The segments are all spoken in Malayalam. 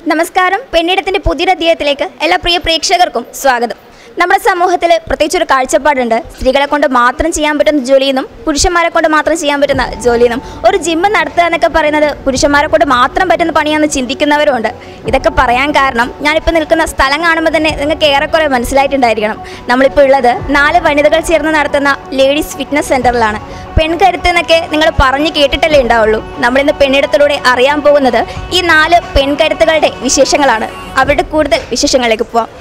നമസ്കാരം. പെണ്ണിടത്തിൻ്റെ പുതിയൊരു അധ്യായത്തിലേക്ക് എല്ലാ പ്രിയ പ്രേക്ഷകർക്കും സ്വാഗതം. നമ്മുടെ സമൂഹത്തിൽ പ്രത്യേകിച്ചൊരു കാഴ്ചപ്പാടുണ്ട്. സ്ത്രീകളെ കൊണ്ട് മാത്രം ചെയ്യാൻ പറ്റുന്ന ജോലിയെന്നും പുരുഷന്മാരെ കൊണ്ട് മാത്രം ചെയ്യാൻ പറ്റുന്ന ജോലിയെന്നും. ഒരു ജിമ്മ് നടത്തുക എന്നൊക്കെ പറയുന്നത് പുരുഷന്മാരെ കൊണ്ട് മാത്രം പറ്റുന്ന പണിയാണെന്ന് ചിന്തിക്കുന്നവരുമുണ്ട്. ഇതൊക്കെ പറയാൻ കാരണം ഞാനിപ്പോൾ നിൽക്കുന്ന സ്ഥലം കാണുമ്പോൾ തന്നെ നിങ്ങൾക്ക് ഏറെക്കുറെ മനസ്സിലായിട്ടുണ്ടായിരിക്കണം. നമ്മളിപ്പോൾ ഉള്ളത് 4 വനിതകൾ ചേർന്ന് നടത്തുന്ന ലേഡീസ് ഫിറ്റ്നസ് സെൻ്ററിലാണ്. പെൺകരുത്ത് എന്നൊക്കെ നിങ്ങൾ പറഞ്ഞ് കേട്ടിട്ടല്ലേ ഉണ്ടാവുള്ളൂ. നമ്മളിന്ന് പെണ്ണിടത്തിലൂടെ അറിയാൻ പോകുന്നത് ഈ 4 പെൺകരുത്തുകളുടെ വിശേഷങ്ങളാണ്. അവരുടെ കൂടുതൽ വിശേഷങ്ങളിലേക്ക് പോവാം.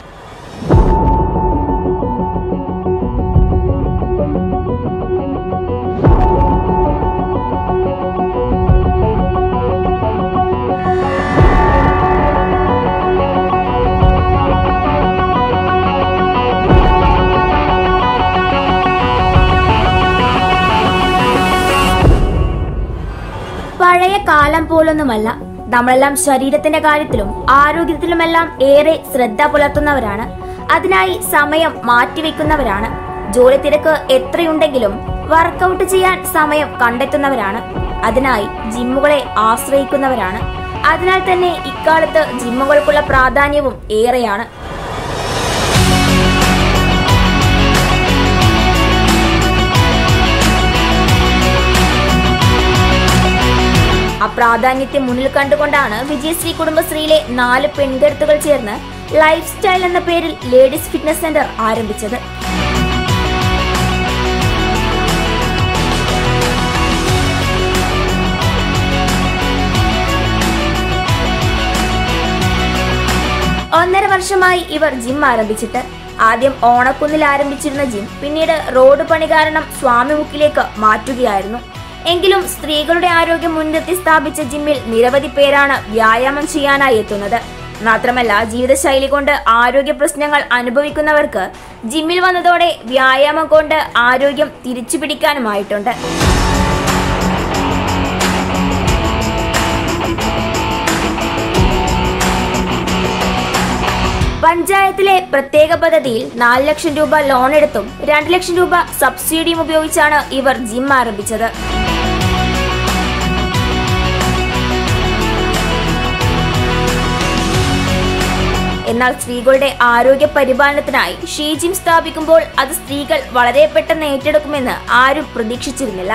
പഴയ കാലം പോലൊന്നുമല്ല. നമ്മളെല്ലാം ശരീരത്തിന്റെ കാര്യത്തിലും ആരോഗ്യത്തിലുമെല്ലാം ഏറെ ശ്രദ്ധ പുലർത്തുന്നവരാണ്. അതിനായി സമയം മാറ്റിവെക്കുന്നവരാണ്. ജോലി തിരക്ക് എത്രയുണ്ടെങ്കിലും വർക്കൗട്ട് ചെയ്യാൻ സമയം കണ്ടെത്തുന്നവരാണ്. അതിനായി ജിമ്മുകളെ ആശ്രയിക്കുന്നവരാണ്. അതിനാൽ തന്നെ ഇക്കാലത്ത് ജിമ്മുകൾക്കുള്ള പ്രാധാന്യവും ഏറെയാണ്. പ്രാധാന്യത്തെ മുന്നിൽ കണ്ടുകൊണ്ടാണ് വിജയശ്രീ കുടുംബശ്രീയിലെ 4 പെൺകരുത്തുകൾ ചേർന്ന് ലൈഫ് സ്റ്റൈൽ എന്ന പേരിൽ ലേഡീസ് ഫിറ്റ്നസ് സെന്റർ ആരംഭിച്ചത്. ഒന്നര വർഷമായി ഇവർ ജിം ആരംഭിച്ചിട്ട്. ആദ്യം ഓണക്കുന്നിൽ ആരംഭിച്ചിരുന്ന ജിം പിന്നീട് റോഡ് പണി കാരണം സ്വാമിമുക്കിലേക്ക് മാറ്റുകയായിരുന്നു. എങ്കിലും സ്ത്രീകളുടെ ആരോഗ്യം മുൻനിർത്തി സ്ഥാപിച്ച ജിമ്മിൽ നിരവധി പേരാണ് വ്യായാമം ചെയ്യാനായി എത്തുന്നത്. മാത്രമല്ല, ജീവിതശൈലി കൊണ്ട് ആരോഗ്യ പ്രശ്നങ്ങൾ അനുഭവിക്കുന്നവർക്ക് ജിമ്മിൽ വന്നതോടെ വ്യായാമം കൊണ്ട് ആരോഗ്യം തിരിച്ചുപിടിക്കാനുമായിട്ടുണ്ട്. പഞ്ചായത്തിലെ പ്രത്യേക പദ്ധതിയിൽ 4 ലക്ഷം രൂപ ലോൺ എടുത്തും 2 ലക്ഷം രൂപ സബ്സിഡിയും ഉപയോഗിച്ചാണ് ഇവർ ജിം ആരംഭിച്ചത്. എന്നാൽ സ്ത്രീകളുടെ ആരോഗ്യ പരിപാലനത്തിനായി ഷീ ജിം സ്ഥാപിക്കുമ്പോൾ അത് സ്ത്രീകൾ വളരെ പെട്ടെന്ന് ഏറ്റെടുക്കുമെന്ന് ആരും പ്രതീക്ഷിച്ചിരുന്നില്ല.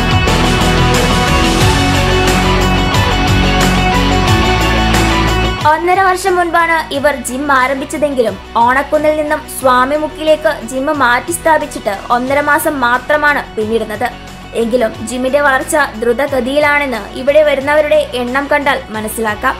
ഒന്നര വർഷം മുൻപാണ് ഇവർ ജിം ആരംഭിച്ചതെങ്കിലും ഓണക്കുന്നിൽ നിന്നും സ്വാമിമുക്കിലേക്ക് ജിം മാറ്റി സ്ഥാപിച്ചിട്ട് 1.5 മാസം മാത്രമാണ് പിന്നിടുന്നത്. എങ്കിലും ജിമ്മിന്റെ വളർച്ച ദ്രുതഗതിയിലാണെന്ന് ഇവിടെ വരുന്നവരുടെ എണ്ണം കണ്ടാൽ മനസ്സിലാക്കാം.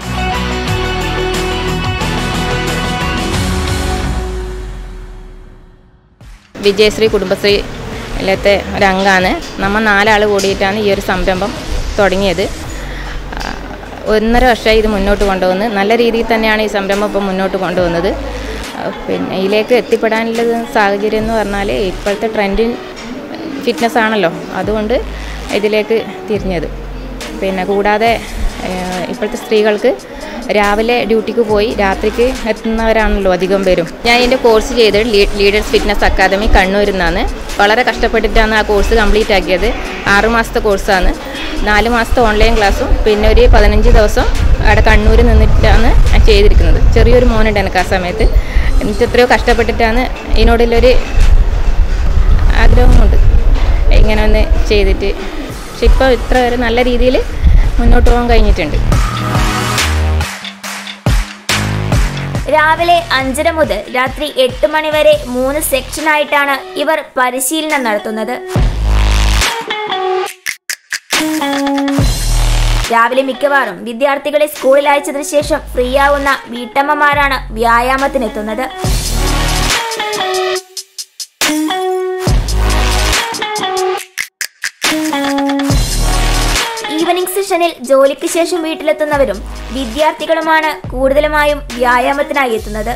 വിജയശ്രീ കുടുംബശ്രീയിലത്തെ ഒരംഗമാണ്. നമ്മൾ 4 ആൾ കൂടിയിട്ടാണ് ഈ ഒരു സംരംഭം തുടങ്ങിയത്. 1.5 വർഷമായി ഇത് മുന്നോട്ട് കൊണ്ടുവന്ന് നല്ല രീതിയിൽ തന്നെയാണ് ഈ സംരംഭം ഇപ്പം മുന്നോട്ട് കൊണ്ടുവന്നത്. പിന്നെ ഇതിലേക്ക് എത്തിപ്പെടാനുള്ള സാഹചര്യം എന്ന് പറഞ്ഞാൽ ഇപ്പോഴത്തെ ട്രെൻഡിങ് ഫിറ്റ്നസ് ആണല്ലോ, അതുകൊണ്ട് ഇതിലേക്ക് തിരിഞ്ഞത്. പിന്നെ കൂടാതെ ഇപ്പോഴത്തെ സ്ത്രീകൾക്ക് രാവിലെ ഡ്യൂട്ടിക്ക് പോയി രാത്രിക്ക് എത്തുന്നവരാണല്ലോ അധികം പേരും. ഞാൻ ഇതിൻ്റെ കോഴ്സ് ചെയ്തത് ലീഡേഴ്സ് ഫിറ്റ്നസ് അക്കാദമി കണ്ണൂരിൽ നിന്നാണ്. വളരെ കഷ്ടപ്പെട്ടിട്ടാണ് ആ കോഴ്സ് കംപ്ലീറ്റ് ആക്കിയത്. 6 മാസത്തെ കോഴ്സാണ്. 4 മാസത്തെ ഓൺലൈൻ ക്ലാസ്സും പിന്നെ ഒരു 15 ദിവസം അവിടെ കണ്ണൂരിൽ നിന്നിട്ടാണ് ഞാൻ ചെയ്തിരിക്കുന്നത്. ചെറിയൊരു മോനുണ്ട് എനിക്ക് ആ സമയത്ത്. എന്നിട്ട് എത്രയോ കഷ്ടപ്പെട്ടിട്ടാണ് ഇതിനോടുള്ളൊരു ആഗ്രഹമുണ്ട് ഇങ്ങനെ ഒന്ന് ചെയ്തിട്ട്. പക്ഷെ ഇപ്പോൾ ഇത്ര വരെ നല്ല രീതിയിൽ മുന്നോട്ട് പോകാൻ കഴിഞ്ഞിട്ടുണ്ട്. രാവിലെ 5:30 മുതൽ രാത്രി 8 മണി വരെ 3 സെക്ഷനായിട്ടാണ് ഇവർ പരിശീലനം നടത്തുന്നത്. രാവിലെ മിക്കവാറും വിദ്യാർത്ഥികളെ സ്കൂളിൽ അയച്ചതിനു ശേഷം ഫ്രീ ആവുന്ന വീട്ടമ്മമാരാണ് വ്യായാമത്തിനെത്തുന്നത്. ഈവനിംഗ് സെഷനിൽ ജോലിക്ക് ശേഷം വീട്ടിലെത്തുന്നവരും വിദ്യാർത്ഥികളുമാണ് കൂടുതലുമായും വ്യായാമത്തിനായി എത്തുന്നത്.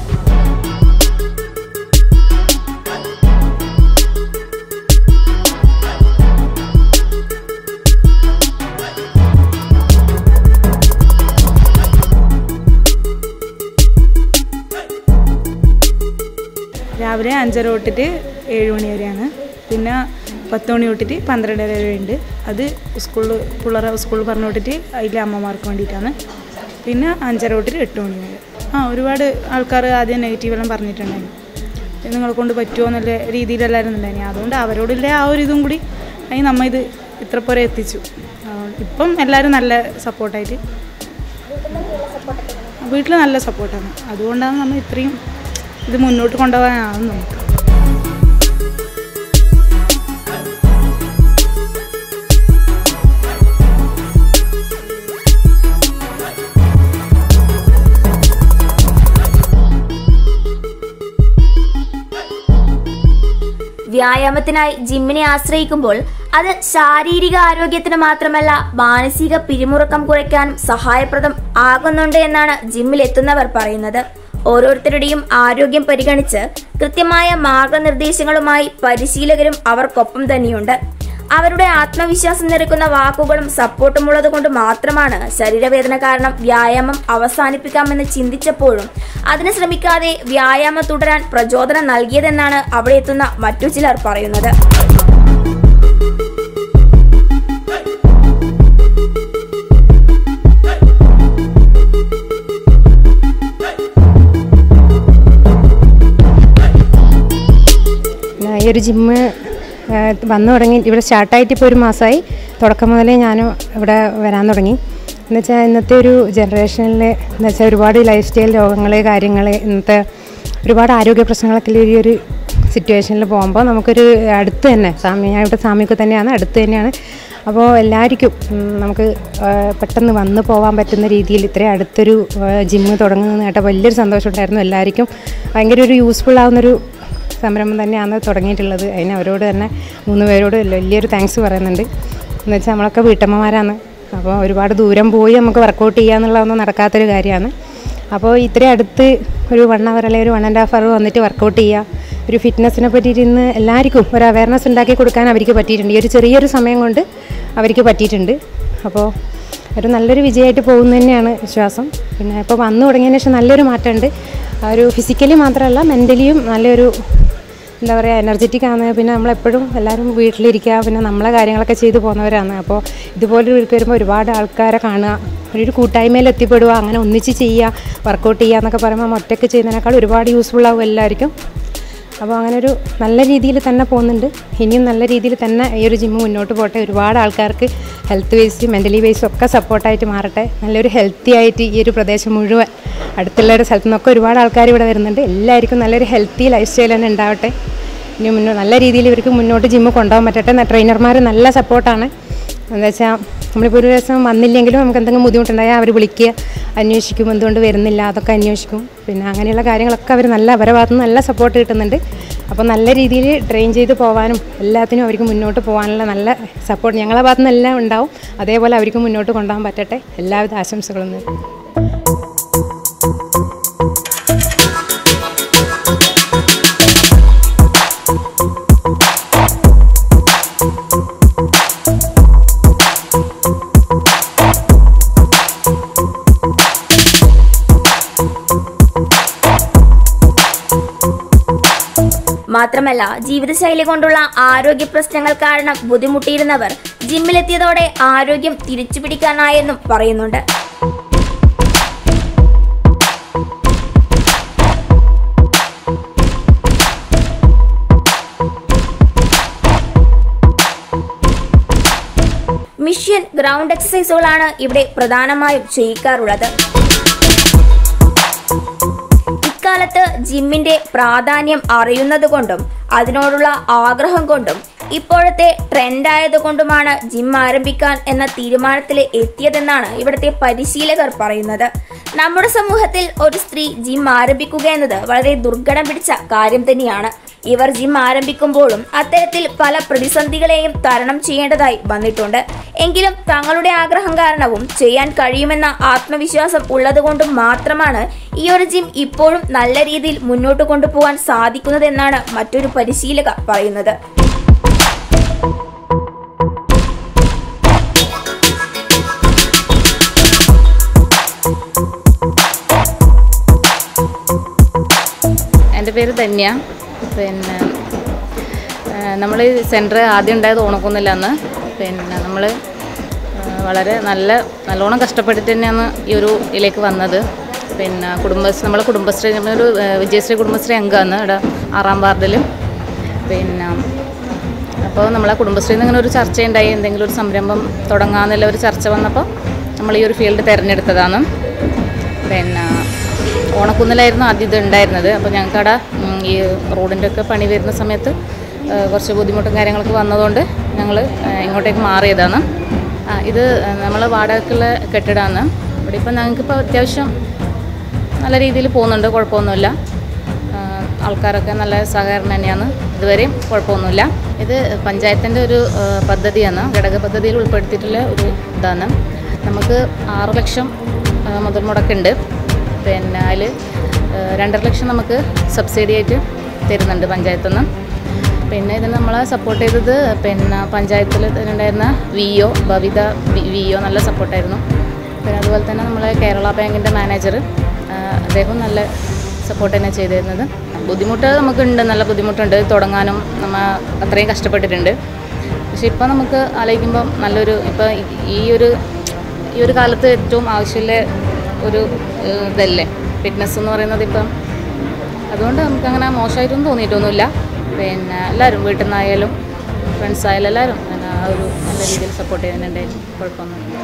രാവിലെ 5:30 തൊട്ടിട്ട് 7 മണി വരെയാണ്. പിന്നെ 10 മണി തൊട്ടിട്ട് 12 വരെ ഉണ്ട്. അത് സ്കൂളിൽ പിള്ളേരെ സ്കൂളിൽ പറഞ്ഞു വിട്ടിട്ട് അതിലെ അമ്മമാർക്ക് വേണ്ടിയിട്ടാണ്. പിന്നെ 5:30 തൊട്ടിട്ട് 8 മണി വരെ. ഒരുപാട് ആൾക്കാർ ആദ്യം നെഗറ്റീവെല്ലാം പറഞ്ഞിട്ടുണ്ടായിരുന്നു, നിങ്ങളെ കൊണ്ട് പറ്റുമോ എന്നുള്ള രീതിയിലല്ലായിരുന്നു ഉണ്ടായിരുന്നു. അതുകൊണ്ട് അവരോടുള്ള ആ ഒരു ഇതും കൂടി അതിന് നമ്മൾ ഇത് ഇത്ര പോലെ എത്തിച്ചു. ഇപ്പം എല്ലാവരും നല്ല സപ്പോർട്ടായിട്ട്, വീട്ടിൽ നല്ല സപ്പോർട്ടാണ്. അതുകൊണ്ടാണ് നമ്മൾ ഇത്രയും ഇത് മുന്നോട്ട് കൊണ്ടുപോകാനാണ് നമുക്ക്. വ്യായാമത്തിനായി ജിമ്മിനെ ആശ്രയിക്കുമ്പോൾ അത് ശാരീരിക ആരോഗ്യത്തിന് മാത്രമല്ല മാനസിക പിരിമുറുക്കം കുറയ്ക്കാനും സഹായപ്രദം ആകുന്നുണ്ട് എന്നാണ് ജിമ്മിൽ എത്തുന്നവർ പറയുന്നത്. ഓരോരുത്തരുടെയും ആരോഗ്യം പരിഗണിച്ച് കൃത്യമായ മാർഗനിർദ്ദേശങ്ങളുമായി പരിശീലകരും അവർക്കൊപ്പം തന്നെയുണ്ട്. അവരുടെ ആത്മവിശ്വാസം നിറയ്ക്കുന്ന വാക്കുകളും സപ്പോർട്ടും ഉള്ളത് കൊണ്ട് മാത്രമാണ് ശരീരവേദന കാരണം വ്യായാമം അവസാനിപ്പിക്കാമെന്ന് ചിന്തിച്ചപ്പോഴും അതിന് ശ്രമിക്കാതെ വ്യായാമം തുടരാൻ പ്രചോദനം നൽകിയതെന്നാണ് അവിടെ എത്തുന്ന മറ്റു ചിലർ പറയുന്നത്. ഈ ഒരു ജിമ്മ് വന്നു തുടങ്ങി, ഇവിടെ സ്റ്റാർട്ടായിട്ട് ഇപ്പോൾ 1 മാസമായി. തുടക്കം മുതലേ ഞാനും ഇവിടെ വരാൻ തുടങ്ങി. എന്നുവെച്ചാൽ ഇന്നത്തെ ഒരു ജനറേഷനിൽ എന്നുവെച്ചാൽ ഒരുപാട് ലൈഫ് സ്റ്റൈൽ രോഗങ്ങൾ, കാര്യങ്ങൾ, ഇന്നത്തെ ഒരുപാട് ആരോഗ്യ പ്രശ്നങ്ങളൊക്കെ ഈ ഒരു സിറ്റുവേഷനിൽ പോകുമ്പോൾ നമുക്കൊരു അടുത്ത് തന്നെ ഞാൻ ഇവിടെ സാമ്യക്ക് തന്നെയാണ്, അടുത്ത് തന്നെയാണ്. അപ്പോൾ എല്ലാവർക്കും നമുക്ക് പെട്ടെന്ന് വന്ന് പോകാൻ പറ്റുന്ന രീതിയിൽ ഇത്രയും അടുത്തൊരു ജിമ്മ് തുടങ്ങുന്നത് കേട്ടാൽ വലിയൊരു സന്തോഷമുണ്ടായിരുന്നു. എല്ലാവർക്കും ഭയങ്കര ഒരു യൂസ്ഫുൾ ആവുന്നൊരു സംരംഭം തന്നെയാണ് തുടങ്ങിയിട്ടുള്ളത്. അതിന് അവരോട് തന്നെ 3 പേരോട് വലിയൊരു താങ്ക്സ് പറയുന്നുണ്ട്. എന്നുവെച്ചാൽ നമ്മളൊക്കെ വീട്ടമ്മമാരാണ്, അപ്പോൾ ഒരുപാട് ദൂരം പോയി നമുക്ക് വർക്കൗട്ട് ചെയ്യുക എന്നുള്ളതൊന്നും നടക്കാത്തൊരു കാര്യമാണ്. അപ്പോൾ ഇത്രയും അടുത്ത് ഒരു 1 അവർ അല്ലെങ്കിൽ ഒരു 1.5 അവർ വന്നിട്ട് വർക്കൗട്ട് ചെയ്യുക, ഒരു ഫിറ്റ്നസ്സിനെ പറ്റിയിട്ട് ഇന്ന് എല്ലാവർക്കും ഒരു അവയർനെസ് ഉണ്ടാക്കി കൊടുക്കാൻ അവർക്ക് പറ്റിയിട്ടുണ്ട്. ഈ ഒരു ചെറിയൊരു സമയം കൊണ്ട് അവർക്ക് പറ്റിയിട്ടുണ്ട്. അപ്പോൾ ഒരു നല്ലൊരു വിജയമായിട്ട് പോകുന്നത് തന്നെയാണ് വിശ്വാസം. പിന്നെ ഇപ്പോൾ വന്നു തുടങ്ങിയതിന് ശേഷം നല്ലൊരു മാറ്റമുണ്ട്. ഒരു ഫിസിക്കലി മാത്രമല്ല മെൻ്റലിയും നല്ലൊരു എന്താ പറയുക എനർജറ്റിക് ആണ്. പിന്നെ നമ്മളെപ്പോഴും എല്ലാവരും വീട്ടിലിരിക്കുക, പിന്നെ നമ്മളെ കാര്യങ്ങളൊക്കെ ചെയ്തു പോകുന്നവരാണ്. അപ്പോൾ ഇതുപോലെ വരുമ്പോൾ ഒരുപാട് ആൾക്കാരെ കാണുക, ഒരു കൂട്ടായ്മയിൽ എത്തിപ്പെടുക, അങ്ങനെ ഒന്നിച്ച് ചെയ്യുക, വർക്കൗട്ട് ചെയ്യുക എന്നൊക്കെ പറയുമ്പോൾ നമ്മൾ ഒറ്റയ്ക്ക് ചെയ്യുന്നതിനേക്കാൾ ഒരുപാട് യൂസ്ഫുൾ ആവും എല്ലാവർക്കും. അപ്പോൾ അങ്ങനെ ഒരു നല്ല രീതിയിൽ തന്നെ പോകുന്നുണ്ട്. ഇനിയും നല്ല രീതിയിൽ തന്നെ ഈ ഒരു ജിമ്മ് മുന്നോട്ട് പോട്ടെ. ഒരുപാട് ആൾക്കാർക്ക് ഹെൽത്ത് വൈസ് മെൻ്റലി വൈസും ഒക്കെ സപ്പോർട്ടായിട്ട് മാറട്ടെ. നല്ലൊരു ഹെൽത്തി ആയിട്ട് ഈ ഒരു പ്രദേശം മുഴുവൻ അടുത്തുള്ള ഒരു സ്ഥലത്തു നിന്നൊക്കെ ഒരുപാട് ആൾക്കാർ ഇവിടെ വരുന്നുണ്ട്. എല്ലാവർക്കും നല്ലൊരു ഹെൽത്തി ലൈഫ് സ്റ്റൈൽ തന്നെ ഉണ്ടാവട്ടെ. ഇനി നല്ല രീതിയിൽ ഇവർക്ക് മുന്നോട്ട് ജിമ്മ് കൊണ്ടുപോകാൻ പറ്റട്ടെ. ട്രെയിനർമാർ നല്ല സപ്പോർട്ടാണ്. എന്താ വെച്ചാൽ നമ്മളിപ്പോൾ ഒരു ദിവസം വന്നില്ലെങ്കിലും നമുക്ക് എന്തെങ്കിലും ബുദ്ധിമുട്ടുണ്ടായാൽ അവർ വിളിക്കുക, അന്വേഷിക്കും, എന്തുകൊണ്ട് വരുന്നില്ല അതൊക്കെ അന്വേഷിക്കും. പിന്നെ അങ്ങനെയുള്ള കാര്യങ്ങളൊക്കെ അവർ അവരുടെ ഭാഗത്ത് നിന്ന് നല്ല സപ്പോർട്ട് കിട്ടുന്നുണ്ട്. അപ്പോൾ നല്ല രീതിയിൽ ട്രെയിൻ ചെയ്ത് പോകാനും എല്ലാത്തിനും അവർക്ക് മുന്നോട്ട് പോകാനുള്ള നല്ല സപ്പോർട്ട് ഞങ്ങളുടെ ഭാഗത്തു നിന്ന് എല്ലാം ഉണ്ടാവും. അതേപോലെ അവർക്ക് മുന്നോട്ട് കൊണ്ടുപോകാൻ പറ്റട്ടെ. എല്ലാവിധ ആശംസകളും നേരുന്നു. മാത്രമല്ല ജീവിതശൈലി കൊണ്ടുള്ള ആരോഗ്യ പ്രശ്നങ്ങൾ കാരണം ബുദ്ധിമുട്ടിയിരുന്നവർ ജിമ്മിലെത്തിയതോടെ ആരോഗ്യം തിരിച്ചുപിടിക്കാനായെന്നും പറയുന്നുണ്ട്. മിഷ്യൻ ഗ്രൗണ്ട് എക്സസൈസുകളാണ് ഇവിടെ പ്രധാനമായും ചെയ്യിക്കാറുള്ളത്. ഇക്കാലത്ത് ജിമ്മിന്റെ പ്രാധാന്യം അറിയുന്നതുകൊണ്ടും അതിനോടുള്ള ആഗ്രഹം കൊണ്ടും ഇപ്പോഴത്തെ ട്രെൻഡായതുകൊണ്ടുമാണ് ജിം ആരംഭിക്കാൻ എന്ന തീരുമാനത്തിൽ എത്തിയതെന്നാണ് ഇവിടുത്തെ പരിശീലകർ പറയുന്നത്. നമ്മുടെ സമൂഹത്തിൽ ഒരു സ്ത്രീ ജിം ആരംഭിക്കുക എന്നത് വളരെ ദുർഘടം പിടിച്ച കാര്യം തന്നെയാണ്. ഇവർ ജിം ആരംഭിക്കുമ്പോഴും അത്തരത്തിൽ പല പ്രതിസന്ധികളെയും തരണം ചെയ്യേണ്ടതായി വന്നിട്ടുണ്ട്. എങ്കിലും തങ്ങളുടെ ആഗ്രഹം കാരണവും ചെയ്യാൻ കഴിയുമെന്ന ആത്മവിശ്വാസം ഉള്ളതുകൊണ്ടും മാത്രമാണ് ഈ ഒരു ജിം ഇപ്പോഴും നല്ല രീതിയിൽ മുന്നോട്ട് കൊണ്ടുപോകാൻ സാധിക്കുന്നതെന്നാണ് മറ്റൊരു പരിശീലക പറയുന്നത്. എൻ്റെ പേര് ധന്യ. പിന്നെ നമ്മൾ സെൻറ്റർ ആദ്യം ഉണ്ടായത് ഓണക്കുന്നില്ലെന്ന്. പിന്നെ നമ്മൾ വളരെ നല്ലോണം കഷ്ടപ്പെട്ടിട്ട് തന്നെയാണ് ഈ ഒരു ഇതിലേക്ക് വന്നത്. പിന്നെ നമ്മളെ കുടുംബശ്രീ ഒരു വിജയശ്രീ കുടുംബശ്രീ അംഗമാണ് ഇവിടെ 6-ാം വാർഡിൽ. പിന്നെ അപ്പോൾ നമ്മളെ കുടുംബശ്രീയിൽ നിന്ന് ഇങ്ങനെ ഒരു ചർച്ചയുണ്ടായി, എന്തെങ്കിലും ഒരു സംരംഭം തുടങ്ങാമെന്നുള്ള ഒരു ചർച്ച വന്നപ്പോൾ നമ്മൾ ഈ ഒരു ഫീൽഡ് തിരഞ്ഞെടുത്തതാണ്. പിന്നെ ഓണക്കുന്നിലായിരുന്നു ആദ്യം ഇത് ഉണ്ടായിരുന്നത്. അപ്പോൾ ഞങ്ങൾക്കവിടെ ഈ റോഡിൻ്റെ ഒക്കെ പണി വരുന്ന സമയത്ത് കുറച്ച് ബുദ്ധിമുട്ടും കാര്യങ്ങളൊക്കെ വന്നതുകൊണ്ട് ഞങ്ങൾ ഇങ്ങോട്ടേക്ക് മാറിയതാണ്. ഇത് നമ്മൾ വാടകയ്ക്കുള്ള കെട്ടിടമാണ്. ഇവിടെ ഇപ്പം ഞങ്ങൾക്കിപ്പോൾ അത്യാവശ്യം നല്ല രീതിയിൽ പോകുന്നുണ്ട്, കുഴപ്പമൊന്നുമില്ല. ആൾക്കാരൊക്കെ നല്ല സഹകരണം തന്നെയാണ്, ഇതുവരെയും കുഴപ്പമൊന്നുമില്ല. ഇത് പഞ്ചായത്തിൻ്റെ ഒരു പദ്ധതിയാണ്, ഘടക പദ്ധതിയിൽ ഉൾപ്പെടുത്തിയിട്ടുള്ള ഒരു ഇതാണ്. നമുക്ക് 6 ലക്ഷം മുതൽ മുടക്കുണ്ട്. പിന്നെ അതിൽ 2.5 ലക്ഷം നമുക്ക് സബ്സിഡി ആയിട്ട് തരുന്നുണ്ട് പഞ്ചായത്തിൽ നിന്ന്. പിന്നെ ഇതിന് നമ്മളെ സപ്പോർട്ട് ചെയ്തത് പിന്നെ പഞ്ചായത്തിൽ ഉണ്ടായിരുന്ന VO ഭവിത VO നല്ല സപ്പോർട്ടായിരുന്നു. പിന്നെ അതുപോലെ തന്നെ നമ്മളെ കേരള ബാങ്കിൻ്റെ മാനേജർ, അദ്ദേഹം നല്ല സപ്പോർട്ട് തന്നെ ചെയ്തിരുന്നത്. ബുദ്ധിമുട്ട് നമുക്കുണ്ട്, നല്ല ബുദ്ധിമുട്ടുണ്ട് തുടങ്ങാനും. നമ്മൾ അത്രയും കഷ്ടപ്പെട്ടിട്ടുണ്ട്. പക്ഷെ ഇപ്പോൾ നമുക്ക് ആലോചിക്കുമ്പം നല്ലൊരു ഇപ്പോൾ ഈ ഒരു കാലത്ത് ഏറ്റവും ആവശ്യമുള്ള ഒരു ഇതല്ലേ ഫിറ്റ്നസ് എന്ന് പറയുന്നത്. ഇപ്പം അതുകൊണ്ട് നമുക്കങ്ങനെ മോശമായിട്ടൊന്നും തോന്നിയിട്ടൊന്നുമില്ല. പിന്നെ എല്ലാവരും വീട്ടിൽ നിന്നായാലും ഫ്രണ്ട്സായാലും എല്ലാവരും ഒരു നല്ല രീതിയിൽ സപ്പോർട്ട് ചെയ്യുന്നുണ്ടായിരുന്നു, കുഴപ്പമൊന്നുമില്ല.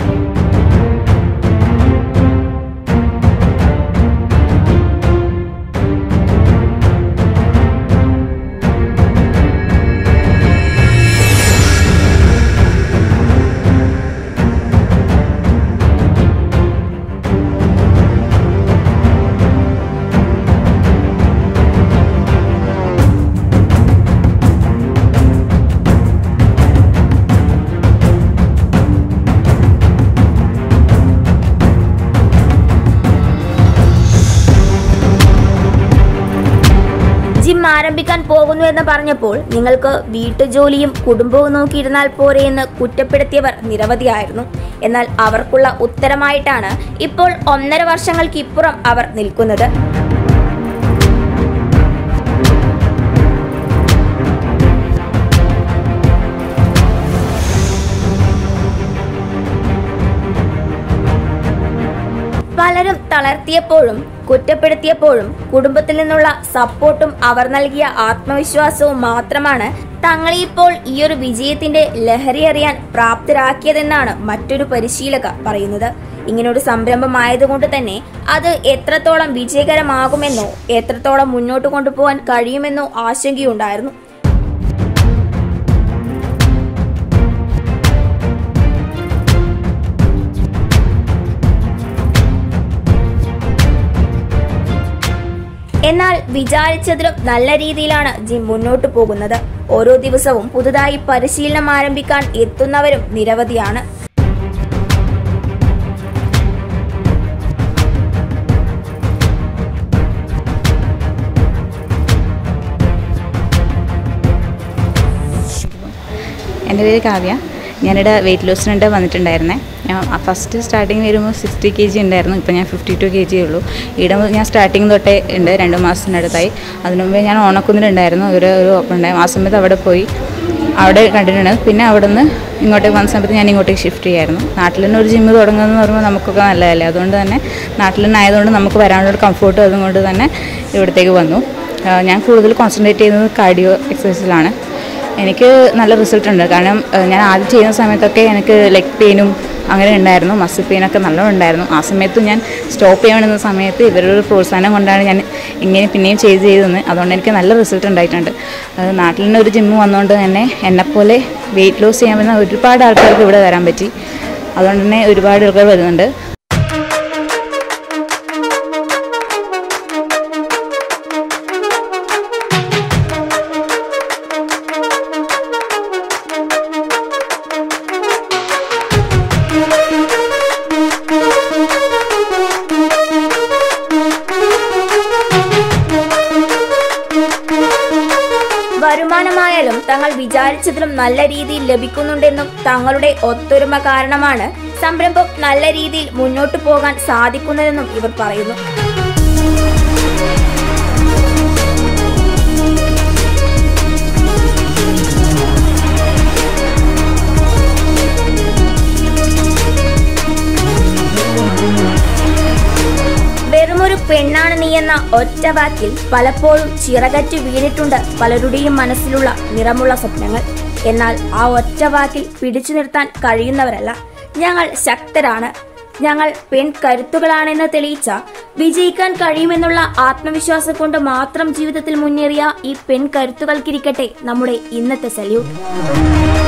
ജിം ആരംഭിക്കാൻ പോകുന്നു എന്ന് പറഞ്ഞപ്പോൾ നിങ്ങൾക്ക് വീട്ടുജോലിയും കുടുംബവും നോക്കിയിരുന്നാൽ പോരെ എന്ന് കുറ്റപ്പെടുത്തിയവർ നിരവധിയായിരുന്നു. എന്നാൽ അവർക്കുള്ള ഉത്തരമായിട്ടാണ് ഇപ്പോൾ 1.5 വർഷങ്ങൾക്കിപ്പുറം അവർ നിൽക്കുന്നത്. പലരും തളർത്തിയപ്പോഴും കുറ്റപ്പെടുത്തിയപ്പോഴും കുടുംബത്തിൽ നിന്നുള്ള സപ്പോർട്ടും അവർ നൽകിയ ആത്മവിശ്വാസവും മാത്രമാണ് തങ്ങളെ ഇപ്പോൾ ഈയൊരു വിജയത്തിന്റെ ലഹരി അറിയാൻ പ്രാപ്തരാക്കിയതെന്നാണ് മറ്റൊരു പരിശീലക പറയുന്നത്. ഇങ്ങനൊരു സംരംഭമായതുകൊണ്ട് തന്നെ അത് എത്രത്തോളം വിജയകരമാകുമെന്നോ എത്രത്തോളം മുന്നോട്ട് കൊണ്ടുപോകാൻ കഴിയുമെന്നോ ആശങ്കയുണ്ടായിരുന്നു. എന്നാൽ വിചാരിച്ചതിലും നല്ല രീതിയിലാണ് ജിം മുന്നോട്ട് പോകുന്നത്. ഓരോ ദിവസവും പുതുതായി പരിശീലനം ആരംഭിക്കാൻ എത്തുന്നവരും നിരവധിയാണ്. എൻ്റെ പേര് കാവ്യ. ഞാനിവിടെ വെയിറ്റ് ലോസിനുണ്ട് വന്നിട്ടുണ്ടായിരുന്നേ. ഞാൻ ഫസ്റ്റ് സ്റ്റാർട്ടിങ് വരുമ്പോൾ 60 kg ഉണ്ടായിരുന്നു. ഇപ്പോൾ ഞാൻ 52 kg ഉള്ളൂ. ഇവിടെ ഞാൻ സ്റ്റാർട്ടിങ് തൊട്ടേ ഉണ്ട്, 2 മാസത്തിനടുത്തായി. അതിനു മുമ്പേ ഞാൻ ഓണക്കുന്നിലുണ്ടായിരുന്നു, ഒരു ഓപ്പൺ ഉണ്ടായി. ആ സമയത്ത് അവിടെ പോയി അവിടെ കണ്ടിട്ടുണ്ട്. പിന്നെ അവിടെ നിന്ന് ഇങ്ങോട്ടേക്ക് വന്ന സമയത്ത് ഞാൻ ഇങ്ങോട്ടേക്ക് ഷിഫ്റ്റ് ചെയ്യായിരുന്നു. നാട്ടിൽ തന്നെ ഒരു ജിമ്മ് തുടങ്ങുന്നതെന്ന് പറയുമ്പോൾ നമുക്കൊക്കെ നല്ലതല്ലേ. അതുകൊണ്ട് തന്നെ നാട്ടിൽ തന്നെ ആയതുകൊണ്ട് നമുക്ക് വരാനുള്ള കംഫോർട്ട് അതുകൊണ്ട് തന്നെ ഇവിടത്തേക്ക് വന്നു. ഞാൻ കൂടുതൽ കോൺസെൻട്രേറ്റ് ചെയ്യുന്നത് കാർഡിയോ എക്സസൈസിലാണ്. എനിക്ക് നല്ല റിസൾട്ട് ഉണ്ട്. കാരണം ഞാൻ ആദ്യം ചെയ്യുന്ന സമയത്തൊക്കെ എനിക്ക് ലെഗ് പെയിനും അങ്ങനെ ഉണ്ടായിരുന്നു, മസിൽ പെയിനൊക്കെ നല്ലോണം ഉണ്ടായിരുന്നു. ആ സമയത്ത് ഞാൻ സ്റ്റോപ്പ് ചെയ്യാൻ സമയത്ത് ഇവരൊരു പ്രോത്സാഹനം കൊണ്ടാണ് ഞാൻ ഇങ്ങനെ പിന്നെയും ചെയ്തതെന്ന്. അതുകൊണ്ട് എനിക്ക് നല്ല റിസൾട്ട് ഉണ്ടായിട്ടുണ്ട്. നാട്ടിൽ നിന്ന് ഒരു ജിമ്മ് വന്നുകൊണ്ട് തന്നെ എന്നെപ്പോലെ വെയിറ്റ് ലോസ് ചെയ്യാൻ പറ്റുന്ന ഒരുപാട് ആൾക്കാർക്ക് ഇവിടെ വരാൻ പറ്റി. അതുകൊണ്ട് തന്നെ ഒരുപാട് ആൾക്കാർ വരുന്നുണ്ട്. വരുമാനമായാലും തങ്ങൾ വിചാരിച്ചതിലും നല്ല രീതിയിൽ ലഭിക്കുന്നുണ്ടെന്നും തങ്ങളുടെ ഒത്തൊരുമ കാരണമാണ് സംരംഭം നല്ല രീതിയിൽ മുന്നോട്ടു പോകാൻ സാധിക്കുന്നതെന്നും ഇവർ പറയുന്നു. എന്ന ഒറ്റ വാക്കിൽ പലപ്പോഴും ചിറകറ്റ് വീണിട്ടുണ്ട് പലരുടെയും മനസ്സിലുള്ള നിറമുള്ള സ്വപ്നങ്ങൾ. എന്നാൽ ആ ഒറ്റ വാക്കിൽ പിടിച്ചു നിർത്താൻ കഴിയുന്നവരല്ല. ഞങ്ങൾ ശക്തരാണ്, ഞങ്ങൾ പെൺകരുത്തുകളാണെന്ന് തെളിയിച്ച, വിജയിക്കാൻ കഴിയുമെന്നുള്ള ആത്മവിശ്വാസം കൊണ്ട് മാത്രം ജീവിതത്തിൽ മുന്നേറിയ ഈ പെൺകരുത്തുകൾക്കിരിക്കട്ടെ നമ്മുടെ ഇന്നത്തെ സല്യൂട്ട്.